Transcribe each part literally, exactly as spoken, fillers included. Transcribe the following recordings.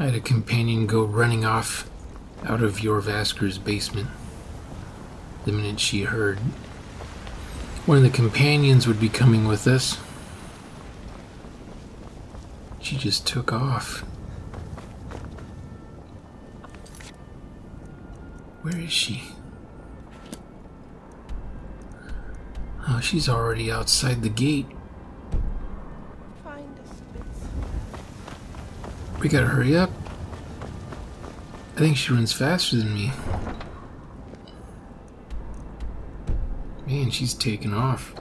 I had a companion go running off out of Jorrvaskr's basement the minute she heard one of the companions would be coming with us. She just took off. Where is she? Oh, she's already outside the gate. We gotta hurry up. I think she runs faster than me. Man, she's taking off.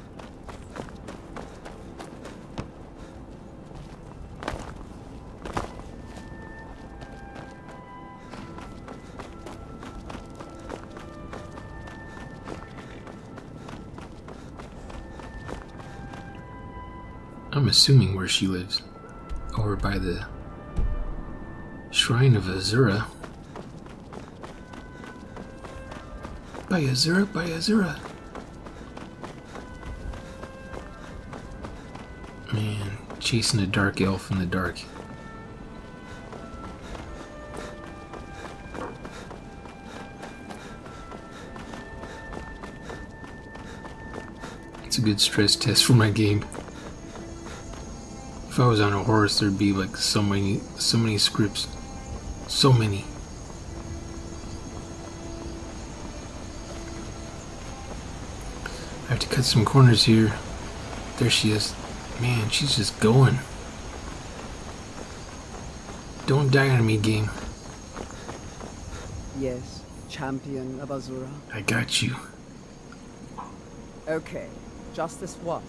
I'm assuming where she lives. Over by the Shrine of Azura. By Azura, by Azura. Man, chasing a dark elf in the dark. It's a good stress test for my game. If I was on a horse, there'd be like so many, so many scripts. So many. I have to cut some corners here. There she is. Man, she's just going. Don't die on me, game. Yes, champion of Azura. I got you. Okay, just this once.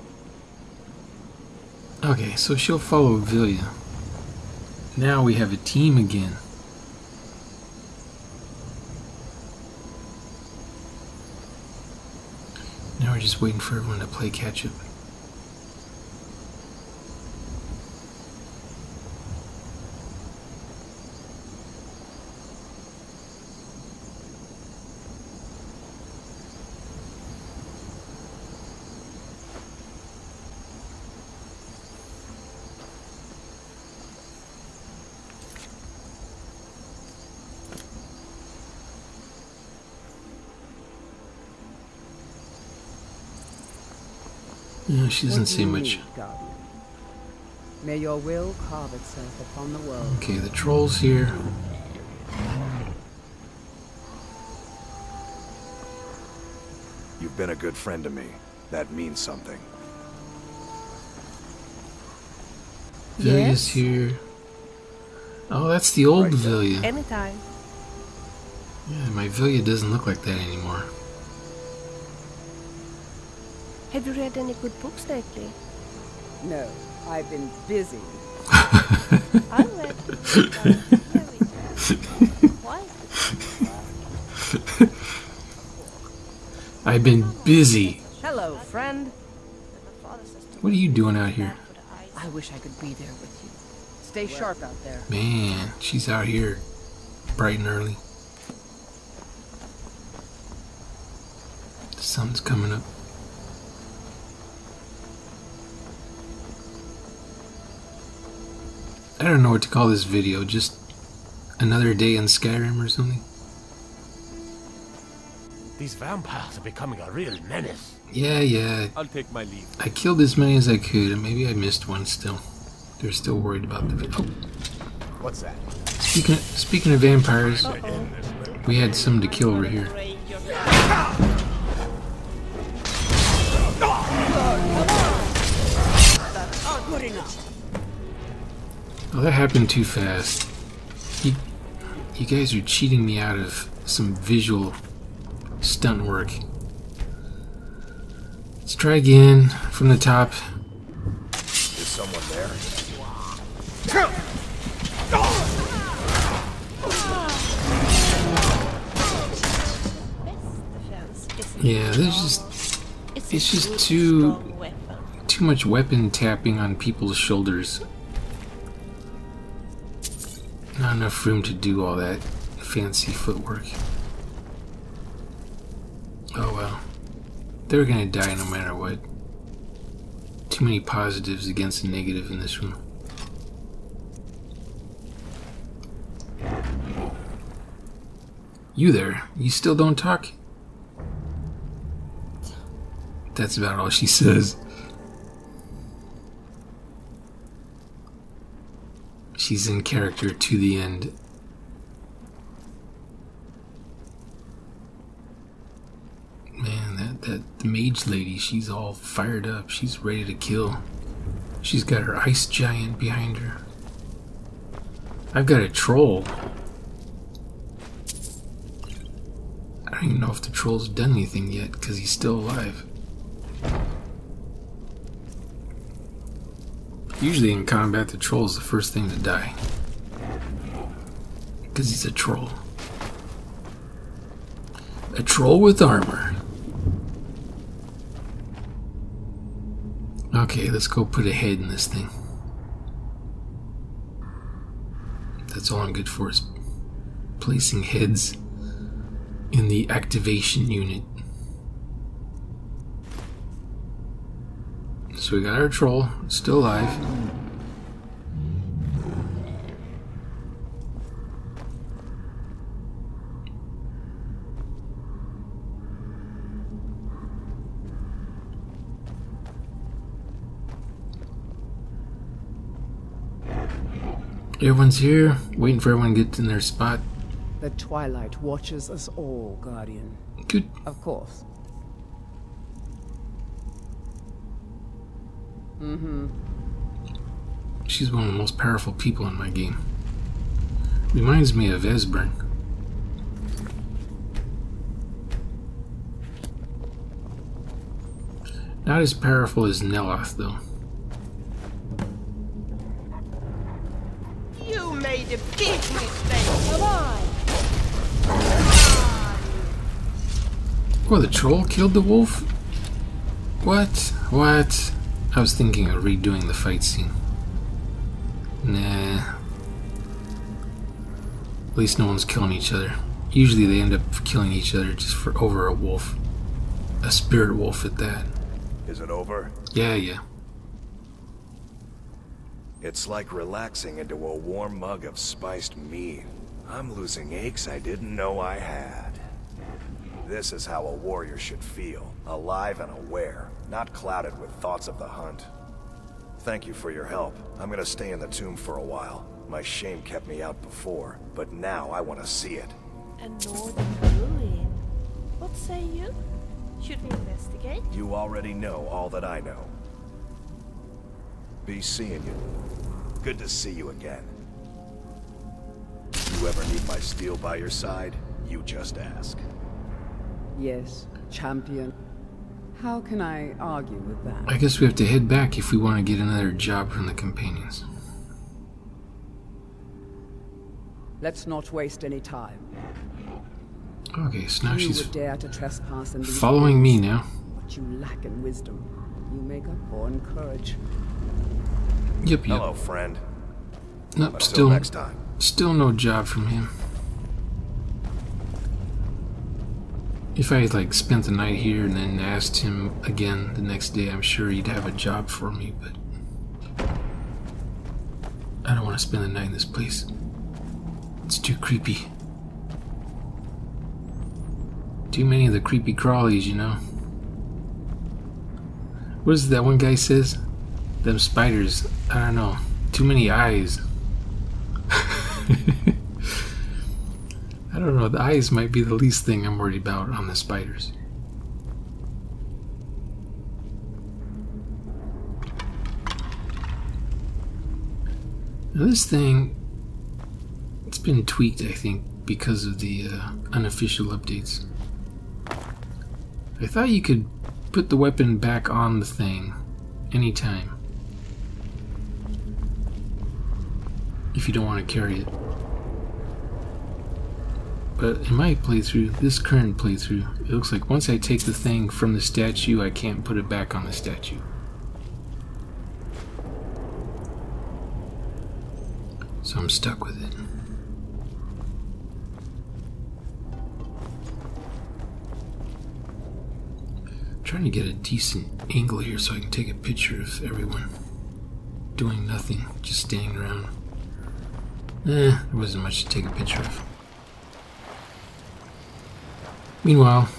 Okay, so she'll follow Vilya. Now we have a team again. Now we're just waiting for everyone to play catch up. No, she doesn't say much. Guardian? May your will carve itself upon the world. Okay, the troll's here. You've been a good friend to me. That means something. Vilya's Yes? here. Oh, that's the old Right. Vilya. Anytime. Yeah, my Vilya doesn't look like that anymore. Have you read any good books lately? No, I've been busy. I read Why? I've been busy. Hello, friend. What are you doing out here? I wish I could be there with you. Stay sharp out there. Man, she's out here bright and early. The sun's coming up. I don't know what to call this video, just another day in Skyrim or something. These vampires are becoming a real menace. Yeah, yeah. I'll take my leave. I killed as many as I could, and maybe I missed one still. They're still worried about the video. Oh. What's that? Speaking of, speaking of vampires, Uh-oh. we had some to kill over here. Oh, that happened too fast. You, you guys are cheating me out of some visual stunt work. Let's try again from the top. Is someone there? Yeah, there's just it's just too too much weapon tapping on people's shoulders. Not enough room to do all that fancy footwork. Oh well. They're gonna die no matter what. Too many positives against a negative in this room. You there? You still don't talk? That's about all she says. She's in character to the end. Man, that, that the mage lady, she's all fired up. She's ready to kill. She's got her ice giant behind her. I've got a troll. I don't even know if the troll's done anything yet, because he's still alive. Usually in combat, the troll's the first thing to die. Because he's a troll. A troll with armor. Okay, let's go put a head in this thing. That's all I'm good for, is placing heads in the activation unit. So we got our troll, still alive. Everyone's here, waiting for everyone to get in their spot. The Twilight watches us all, Guardian. Good. Of course. Mm-hmm. She's one of the most powerful people in my game. Reminds me of Esbern. Not as powerful as Neloth, though. You made a big mistake. Come on. Oh, the troll killed the wolf? What? What? I was thinking of redoing the fight scene. Nah. At least no one's killing each other. Usually they end up killing each other just for over a wolf. A spirit wolf at that. Is it over? Yeah, yeah. It's like relaxing into a warm mug of spiced mead. I'm losing aches I didn't know I had. This is how a warrior should feel. Alive and aware, not clouded with thoughts of the hunt. Thank you for your help. I'm gonna stay in the tomb for a while. My shame kept me out before, but now I want to see it. A northern ruin. What say you? Should we investigate? You already know all that I know. Be seeing you. Good to see you again. You ever need my steel by your side, you just ask. Yes, champion. How can I argue with that? I guess we have to head back if we want to get another job from the companions. Let's not waste any time. Okay, so now You she's would dare to trespass in these following me woods, now. but you lack in wisdom. You make up for in courage. Yep, yep. Hello, friend. Nope, Until still, next time. still no job from him. If I had, like, spent the night here and then asked him again the next day, I'm sure he'd have a job for me, but I don't want to spend the night in this place. It's too creepy. Too many of the creepy crawlies, you know. What is it that one guy says? Them spiders, I don't know. Too many eyes. I don't know, the eyes might be the least thing I'm worried about on the spiders. Now this thing, it's been tweaked, I think, because of the uh, unofficial updates. I thought you could put the weapon back on the thing anytime if you don't want to carry it. But in my playthrough, this current playthrough, it looks like once I take the thing from the statue, I can't put it back on the statue. So I'm stuck with it. I'm trying to get a decent angle here so I can take a picture of everyone doing nothing, just standing around. Eh, there wasn't much to take a picture of. Meanwhile,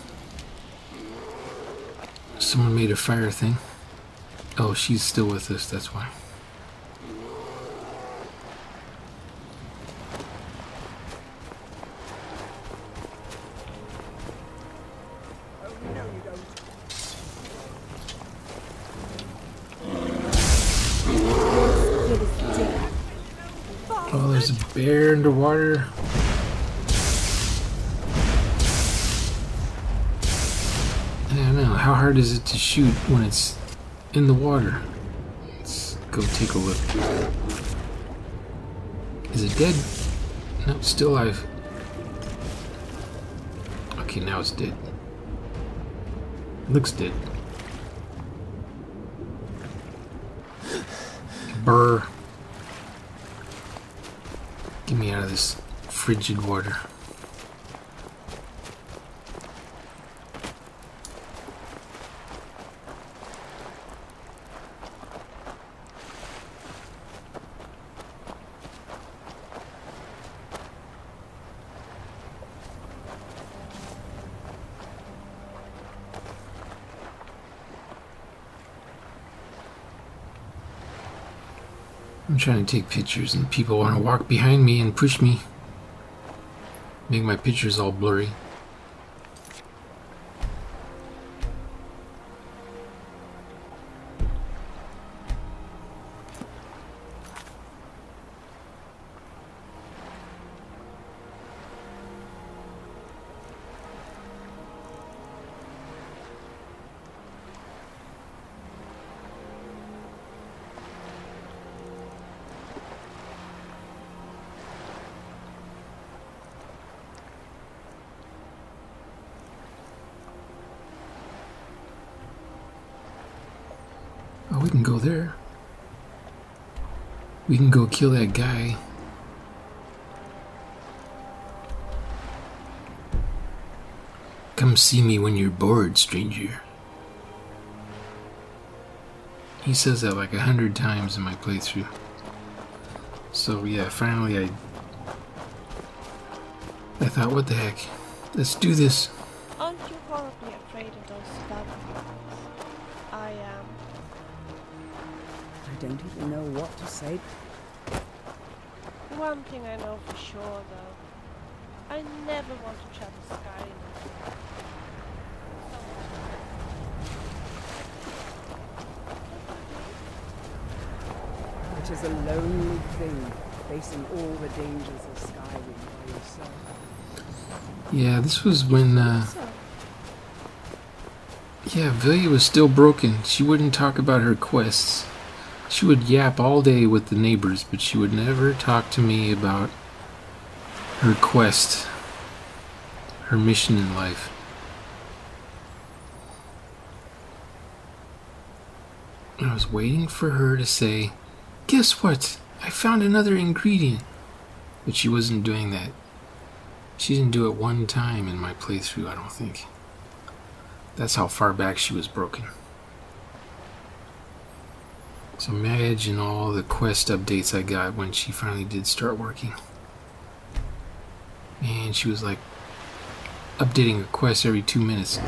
someone made a fire thing. Oh, she's still with us, that's why. Oh, there's a bear underwater. I don't know, how hard is it to shoot when it's in the water? Let's go take a look. Is it dead? No, it's still alive. Okay, now it's dead. Looks dead. Brr. Get me out of this frigid water. I'm trying to take pictures and people want to walk behind me and push me. Make my pictures all blurry. Oh, we can go there. We can go kill that guy. Come see me when you're bored, stranger. He says that like a hundred times in my playthrough. So yeah, finally I... I thought, what the heck? Let's do this. Aren't you horribly afraid of those vampires? I am. I don't even know what to say. One thing I know for sure, though. I never want to travel Skyrim. It is a lonely thing, facing all the dangers of Skyrim by yourself. Yeah, this was when, uh... yeah, Vilya was still broken. She wouldn't talk about her quests. She would yap all day with the neighbors, but she would never talk to me about her quest, her mission in life. I was waiting for her to say, "Guess what? I found another ingredient." But she wasn't doing that. She didn't do it one time in my playthrough, I don't think. That's how far back she was broken. So imagine all the quest updates I got when she finally did start working. Man, she was like updating a quest every two minutes.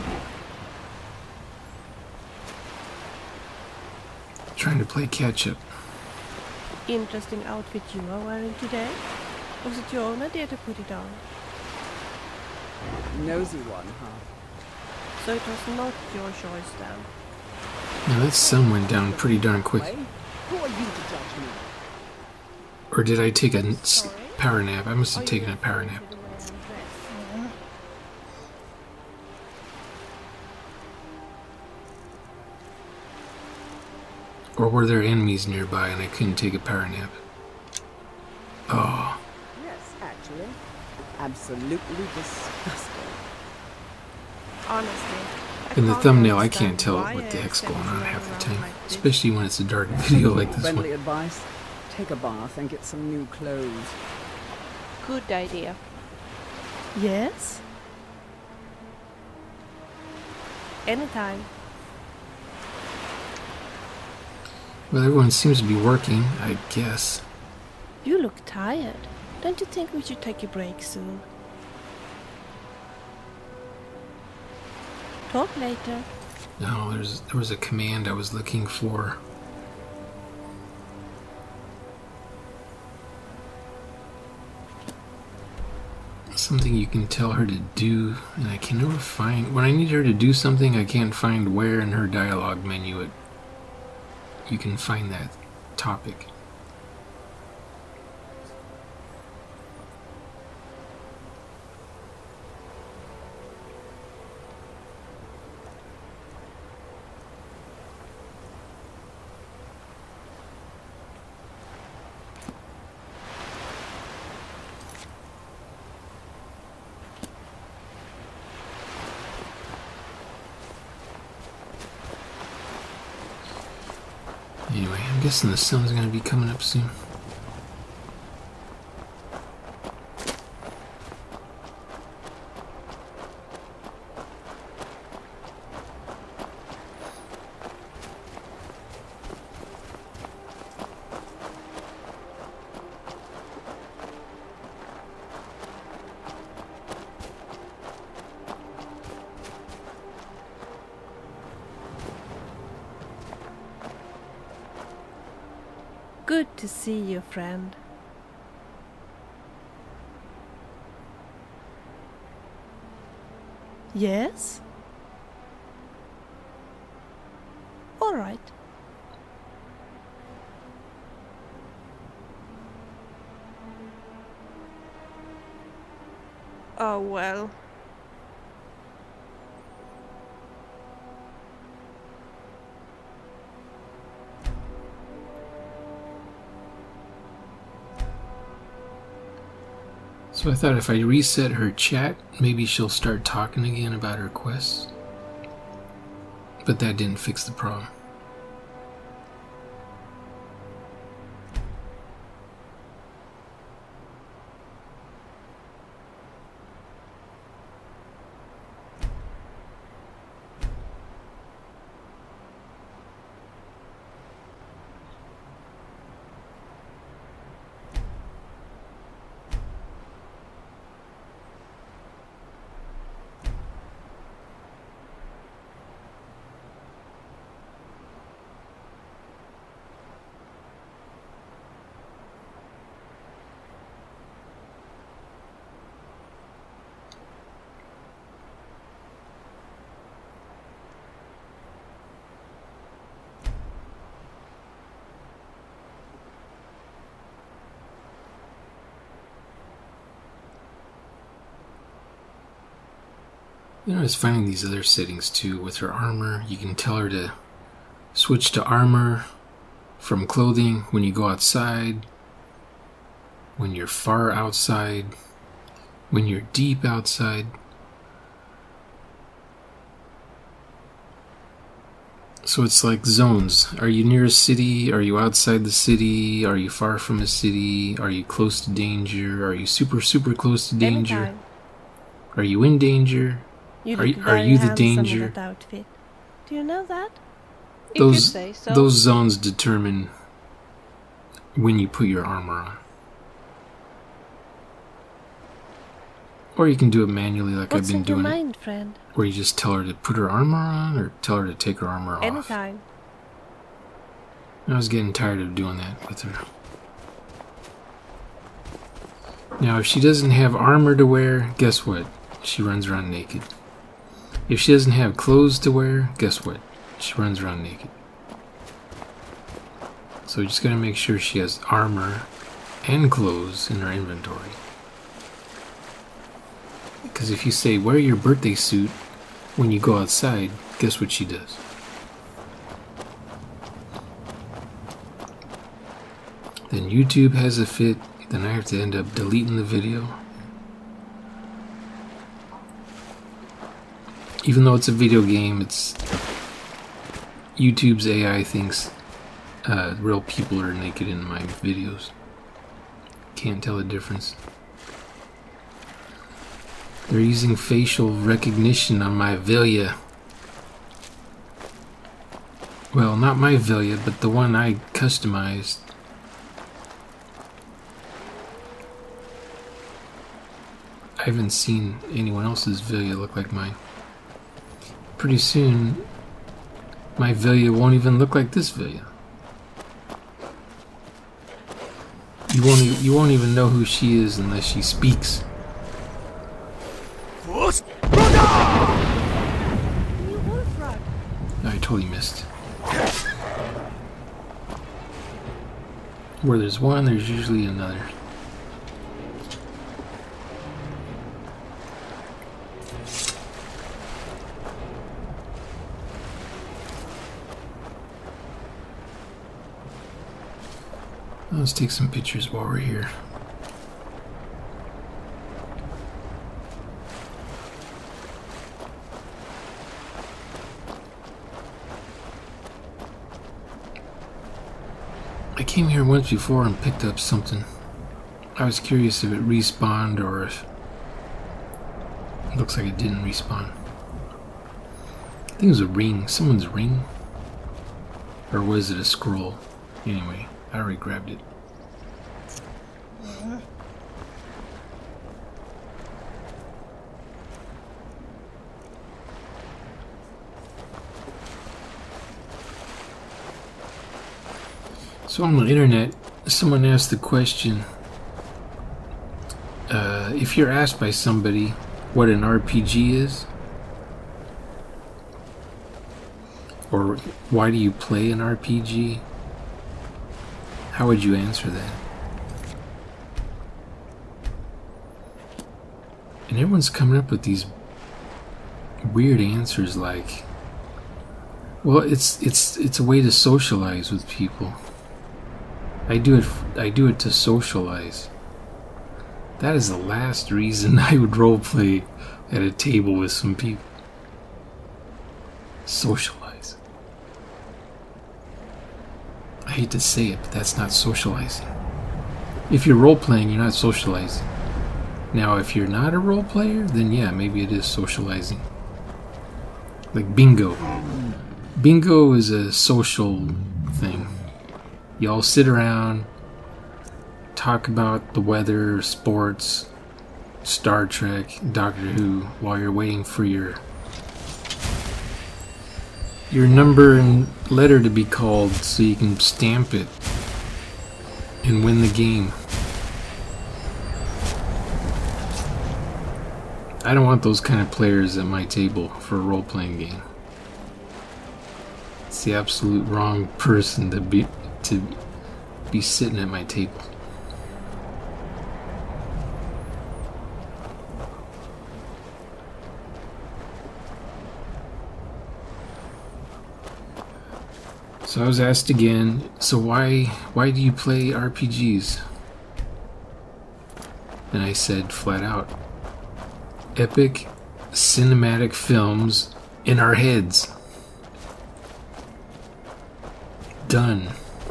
Trying to play catch up. Interesting outfit you are wearing today. Was it your own idea to put it on? Nosy one, huh? So it was not your choice then? Now that sun went down pretty darn quick. Who are you to judge me? Or did I take a n- Sorry? power nap? I must Are have you taken a power referring nap. to the way I'm dressed? Or were there enemies nearby and I couldn't take a power nap? Oh. Yes, actually. Absolutely disgusting. Honestly, I In the can't thumbnail, I understand can't tell why what the I heck's going on accept half the you time. around like this. Especially when it's a dark video like this Friendly one. advice: take a bath and get some new clothes. Good idea. Yes? Anytime. Well, everyone seems to be working, I guess. You look tired. Don't you think we should take a break soon? Talk later. No, there's there was a command I was looking for. Something you can tell her to do, and I can never find. When I need her to do something, I can't find where in her dialogue menu it. You can find that topic. Anyway, I'm guessing the sun's going to be coming up soon. Good to see you, friend. Yes? All right. Oh well. So I thought if I reset her chat, maybe she'll start talking again about her quests. But that didn't fix the problem. You know, I was finding these other settings too with her armor. You can tell her to switch to armor from clothing when you go outside, when you're far outside, when you're deep outside. So it's like zones. Are you near a city? Are you outside the city? Are you far from a city? Are you close to danger? Are you super, super close to danger? Anytime. Are you in danger? You Are look you- are very you the handsome in danger? that outfit. Do you know that? If you Those say so. those zones determine when you put your armor on. Or you can do it manually like What's I've been in your doing it. mind, friend? Where you just tell her to put her armor on or tell her to take her armor off. Anytime. I was getting tired of doing that with her. Now if she doesn't have armor to wear, guess what? She runs around naked. If she doesn't have clothes to wear, guess what? She runs around naked. So you just gotta make sure she has armor and clothes in her inventory. Because if you say, wear your birthday suit when you go outside, guess what she does? Then YouTube has a fit, then I have to end up deleting the video. Even though it's a video game, it's YouTube's A I thinks uh, real people are naked in my videos. Can't tell the difference. They're using facial recognition on my Velia. Well, not my Velia, but the one I customized. I haven't seen anyone else's Velia look like mine. pretty soon my Vilya won't even look like this Vilya. You won't e you won't even know who she is unless she speaks. You wolf rug. No, I totally missed. Where there's one, there's usually another. Let's take some pictures while we're here. I came here once before and picked up something. I was curious if it respawned or if it looks like it didn't respawn. I think it was a ring, someone's ring, or was it a scroll? Anyway, I already grabbed it. So on the internet, someone asked the question, uh, if you're asked by somebody what an R P G is, or why do you play an R P G, how would you answer that? And everyone's coming up with these weird answers like, well, it's it's it's a way to socialize with people. I do it I do it to socialize. That is the last reason I would roleplay at a table with some people. Socialize. I hate to say it, but that's not socializing. If you're role-playing, you're not socializing. Now, if you're not a role-player, then yeah, maybe it is socializing. Like bingo. Bingo is a social thing. You all sit around, talk about the weather, sports, Star Trek, Doctor Who, while you're waiting for your your number and letter to be called so you can stamp it and win the game. I don't want those kind of players at my table for a role-playing game. It's the absolute wrong person to be to be sitting at my table. So I was asked again, so why why do you play R P Gs? And I said flat out, epic cinematic films in our heads. Done.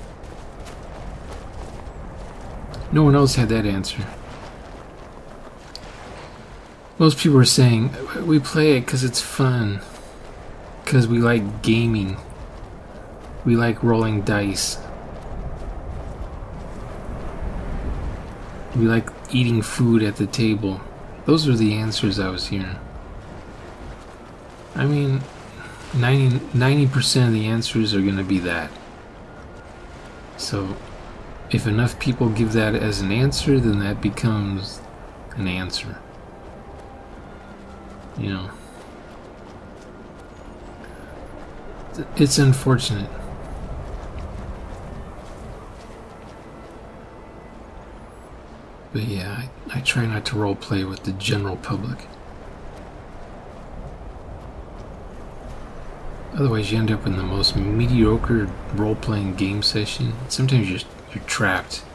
No one else had that answer. Most people are saying, we play it because it's fun. Because we like gaming. We like rolling dice. We like eating food at the table. Those are the answers I was hearing. I mean, ninety percent of the answers are going to be that. So, if enough people give that as an answer, then that becomes an answer. You know. It's unfortunate. But yeah, I, I try not to roleplay with the general public. Otherwise you end up in the most mediocre role-playing game session. Sometimes you're, you're trapped.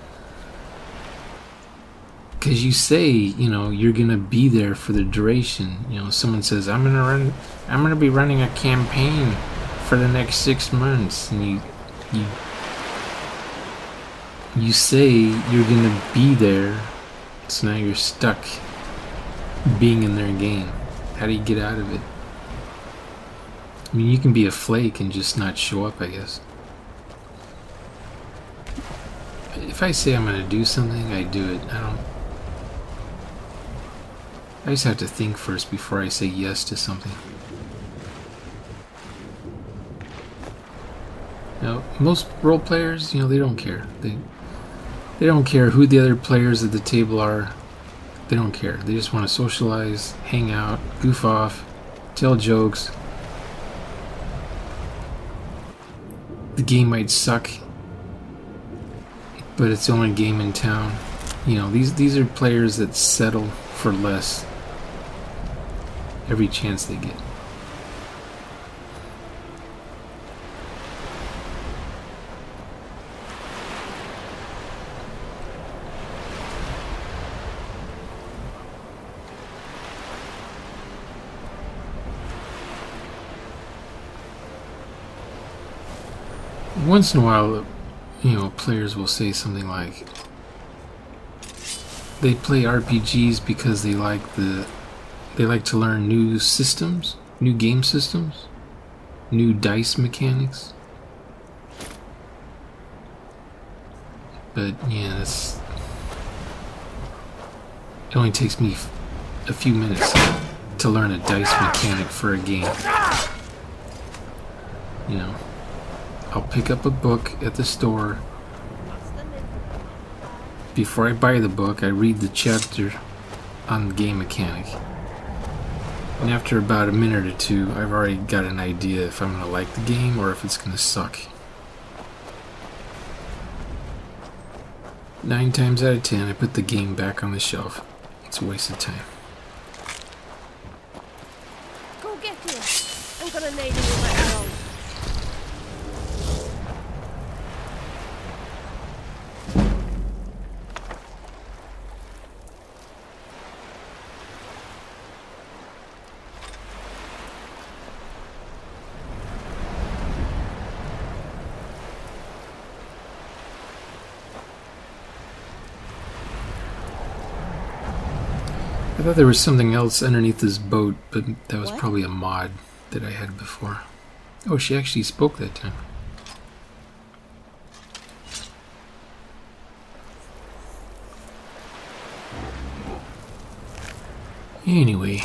Because you say, you know, you're going to be there for the duration. You know, someone says, I'm going to run, I'm going to be running a campaign for the next six months. And you, you, you say you're going to be there. So now you're stuck being in their game. How do you get out of it? I mean, you can be a flake and just not show up, I guess. If I say I'm going to do something, I do it. I don't... I just have to think first before I say yes to something. Now, most role players, you know, they don't care. They they don't care who the other players at the table are. They don't care. They just want to socialize, hang out, goof off, tell jokes. The game might suck, but it's the only game in town. You know, these these are players that settle for less every chance they get. Once in a while, you know, players will say something like they play R P Gs because they like the they like to learn new systems, new game systems, new dice mechanics. But yeah, that's, it only takes me a few minutes to learn a dice mechanic for a game. You know, I'll pick up a book at the store. Before I buy the book, I read the chapter on the game mechanic. And after about a minute or two, I've already got an idea if I'm going to like the game or if it's going to suck. Nine times out of ten, I put the game back on the shelf. It's a waste of time. Go get him. I'm gonna nade him with my arrow. I thought there was something else underneath this boat, but that was What? probably a mod that I had before. Oh, she actually spoke that time. Anyway.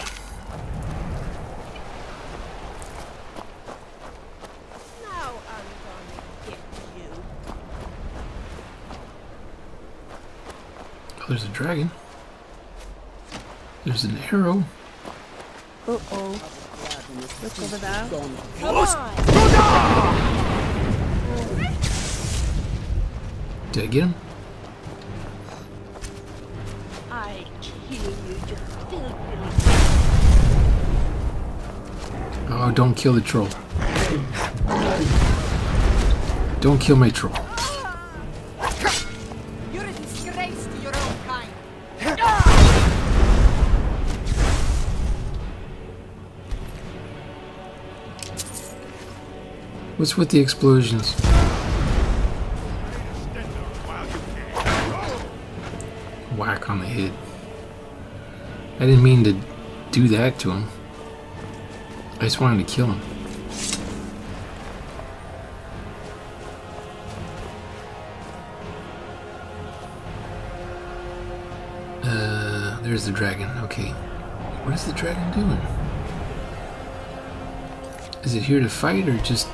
Now I'm gonna get you. Oh, there's a dragon. There's an arrow. Uh-oh. Look over there. Gone. Come on! Did I get him? I kill you, you filthy. Oh, don't kill the troll. Don't kill my troll. You're a disgrace to your own kind. What's with the explosions? Whack on the head. I didn't mean to do that to him. I just wanted to kill him. Uh, there's the dragon. Okay. What is the dragon doing? Is it here to fight or just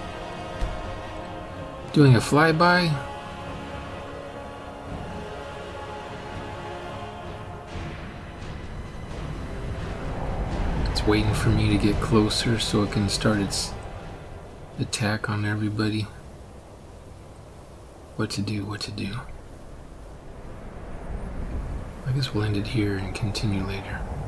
doing a flyby? It's waiting for me to get closer so it can start its attack on everybody. What to do, what to do. I guess we'll end it here and continue later.